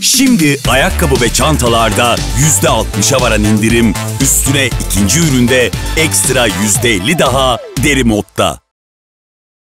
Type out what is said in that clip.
Şimdi ayakkabı ve çantalarda %60'a varan indirim, üstüne ikinci üründe ekstra %50 daha Deri Mode'da.